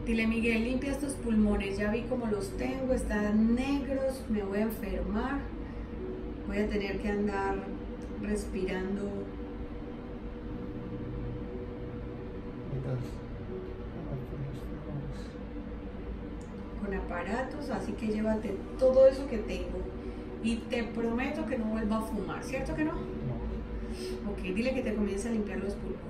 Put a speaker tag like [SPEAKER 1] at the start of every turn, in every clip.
[SPEAKER 1] Dile, Miguel, limpia estos pulmones, ya vi cómo los tengo, están negros, me voy a enfermar, voy a tener que andar respirando. Con aparatos, así que llévate todo eso que tengo y te prometo que no vuelva a fumar, ¿cierto que no?
[SPEAKER 2] No.
[SPEAKER 1] Ok, dile que te comience a limpiar los pulmones.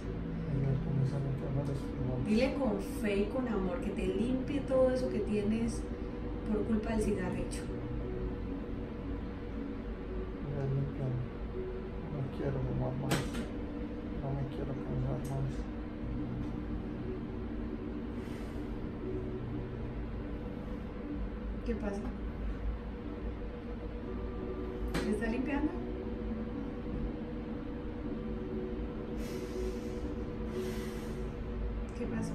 [SPEAKER 1] Dile con fe y con amor que te limpie todo eso que tienes por culpa del cigarrillo.
[SPEAKER 2] No quiero fumar más, no me quiero cansar más.
[SPEAKER 1] ¿Qué pasa? ¿Te está limpiando? ¿Qué pasó?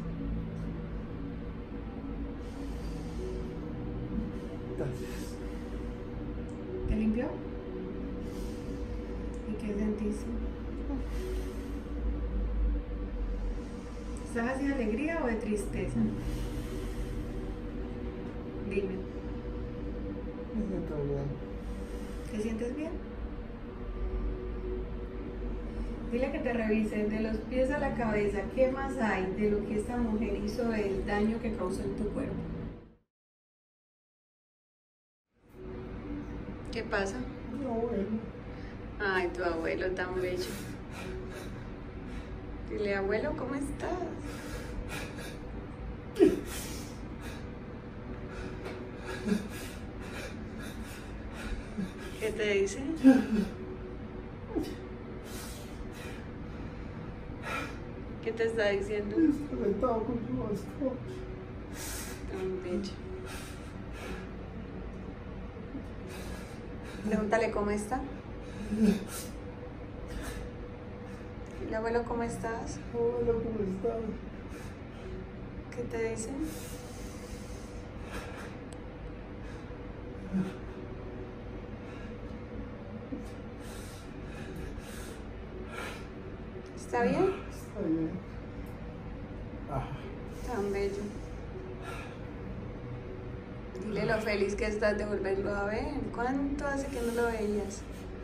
[SPEAKER 2] Gracias.
[SPEAKER 1] ¿Te limpió? ¿Y qué sentiste? ¿Estás así de alegría o de tristeza? Dime.
[SPEAKER 2] Me siento bien.
[SPEAKER 1] ¿Te sientes bien? Dile que te revisen de los pies a la cabeza qué más hay de lo que esta mujer hizo, del daño que causó en tu cuerpo. ¿Qué pasa?
[SPEAKER 2] Mi abuelo.
[SPEAKER 1] Ay, tu abuelo tan bello. Dile, abuelo, ¿cómo estás? ¿Qué te dice? ¿Qué te está diciendo?
[SPEAKER 2] Reventado con su bastón.
[SPEAKER 1] Tan bello. Pregúntale cómo está. Dile, abuelo, ¿cómo estás?
[SPEAKER 2] Abuelo, ¿cómo estás?
[SPEAKER 1] ¿Qué te dice? ¿Está bien?
[SPEAKER 2] Está bien.
[SPEAKER 1] Tan bello. Dile lo feliz que estás de volverlo a ver. ¿Cuánto hace que no lo veías?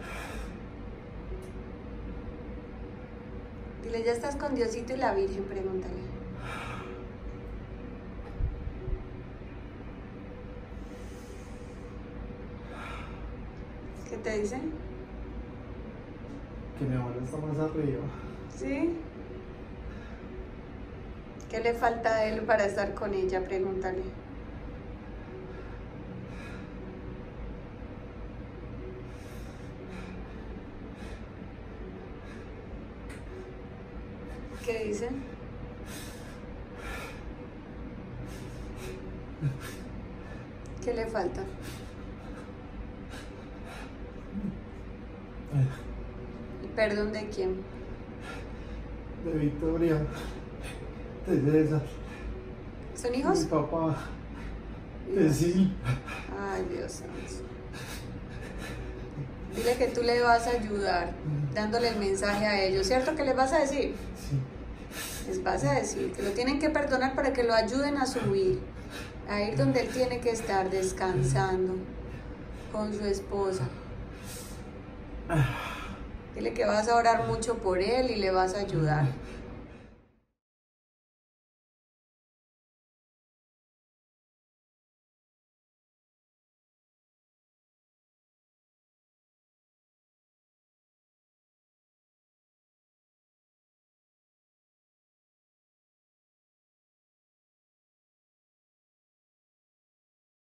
[SPEAKER 1] Dile, ¿ya estás con Diosito y la Virgen? Pregúntale. ¿Qué te dice?
[SPEAKER 2] Que mi abuelo está más arriba.
[SPEAKER 1] ¿Sí? ¿Qué le falta a él para estar con ella? Pregúntale. ¿Qué dice? ¿Qué le falta? ¿El perdón de quién?
[SPEAKER 2] De Victoria. De César.
[SPEAKER 1] ¿Son
[SPEAKER 2] De
[SPEAKER 1] hijos?
[SPEAKER 2] mi papá. De sí.
[SPEAKER 1] Ay, Dios santo. Dile que tú le vas a ayudar dándole el mensaje a ellos, ¿cierto? ¿Que les vas a decir?
[SPEAKER 2] Sí.
[SPEAKER 1] Les vas a decir que lo tienen que perdonar para que lo ayuden a subir, a ir donde él tiene que estar, descansando con su esposa. Dile que vas a orar mucho por él y le vas a ayudar.